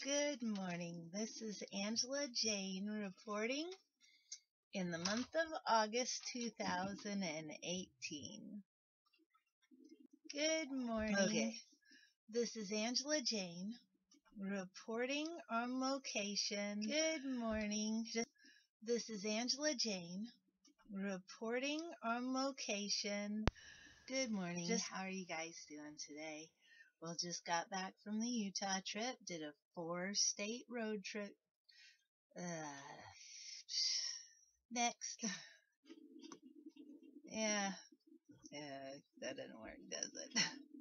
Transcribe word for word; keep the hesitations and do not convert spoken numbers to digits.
Good morning. This is Angela Jane reporting in the month of August two thousand eighteen. Good morning. Okay. This is Angela Jane reporting on location. Good morning. This is Angela Jane reporting on location. Good morning. Just how are you guys doing today? Well, just got back from the Utah trip, did a four-state road trip. Uh, next. Yeah, yeah, that didn't work, does it?